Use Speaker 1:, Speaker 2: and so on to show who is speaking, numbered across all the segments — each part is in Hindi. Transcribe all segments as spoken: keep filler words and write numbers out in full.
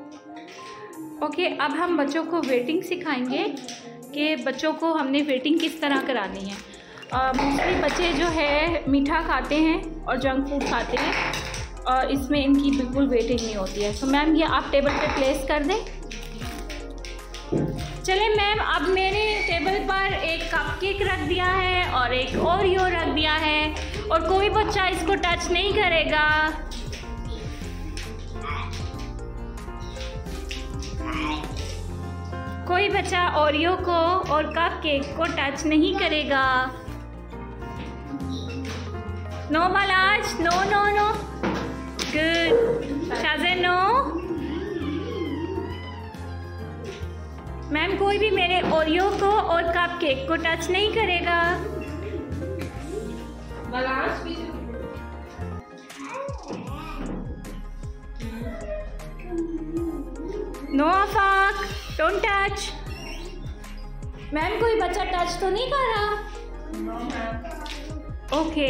Speaker 1: ओके okay, अब हम बच्चों को वेटिंग सिखाएंगे कि बच्चों को हमने वेटिंग किस तरह करानी है। मोस्टली uh, बच्चे जो है मीठा खाते हैं और जंक फूड खाते हैं और इसमें इनकी बिल्कुल वेटिंग नहीं होती है। तो मैम ये आप टेबल पे प्लेस कर दें। चलें मैम, अब मैंने टेबल पर एक कप केक रख दिया है और एक ओरियो रख दिया है और कोई बच्चा इसको टच नहीं करेगा। कोई बच्चा ओरियो को और कप केक को टच नहीं करेगा। No Malaz, no no no. Good Shazen, no. Ma'am कोई भी मेरे ओरियो को और कप केक को टच नहीं करेगा। No Afaq, don't touch. Ma'am कोई बच्चा टच तो नहीं कर रहा? ओके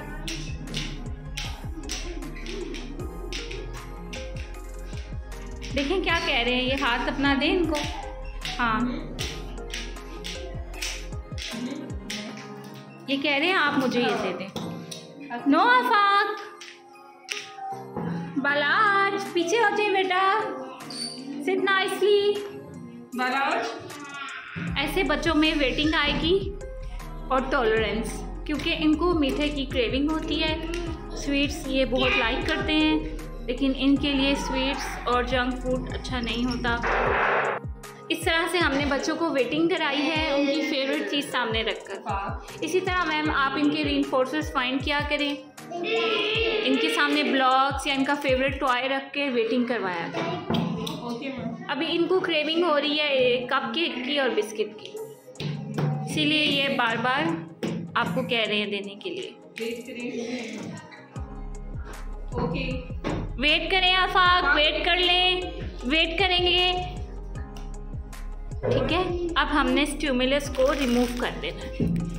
Speaker 1: देखें क्या कह रहे हैं, ये हाथ अपना दें इनको। हाँ ये कह रहे हैं आप मुझे ये दे दें। नो आफाक, बालाज पीछे हो जाए बेटा, सिट नाइसली। बालाज ऐसे बच्चों में वेटिंग आएगी और टॉलरेंस, क्योंकि इनको मीठे की क्रेविंग होती है। स्वीट्स ये बहुत लाइक करते हैं, लेकिन इनके लिए स्वीट्स और जंक फूड अच्छा नहीं होता। इस तरह से हमने बच्चों को वेटिंग कराई है उनकी फेवरेट चीज़ सामने रखकर। इसी तरह मैम आप इनके रीइंफोर्सर्स फाइंड किया करें, इनके सामने ब्लॉक्स या इनका फेवरेट टॉय रख के वेटिंग करवाया करें। अभी इनको क्रेविंग हो रही है कप केक की और बिस्किट की, इसीलिए ये बार बार आपको कह रहे हैं देने के लिए। ओके वेट करें आफाक, वेट कर लें, वेट करेंगे, ठीक है। अब हमने स्टिमुलस को रिमूव कर देना है।